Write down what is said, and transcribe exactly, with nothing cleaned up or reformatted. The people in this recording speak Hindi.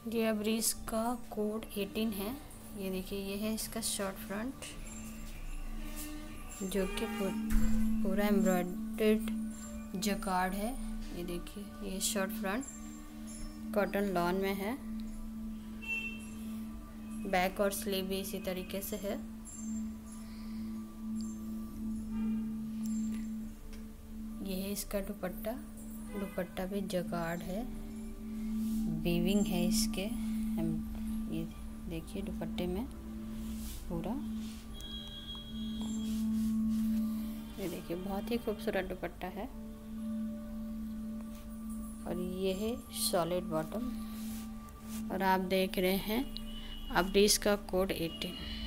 ये अब्रीज का कोड अठारह है। ये देखिए, ये है इसका शॉर्ट फ्रंट जो कि पूरा एम्ब्रॉयडर्ड जकार्ड है। ये देखिए, ये शॉर्ट फ्रंट कॉटन लॉन में है। बैक और स्लीव भी इसी तरीके से है। ये है इसका दुपट्टा। दुपट्टा भी जकार्ड है, वीविंग है इसके। ये देखिए दुपट्टे में पूरा, ये देखिए बहुत ही खूबसूरत दुपट्टा है। और ये है सॉलिड बॉटम। और आप देख रहे हैं अब्रीज का कोड अठारह।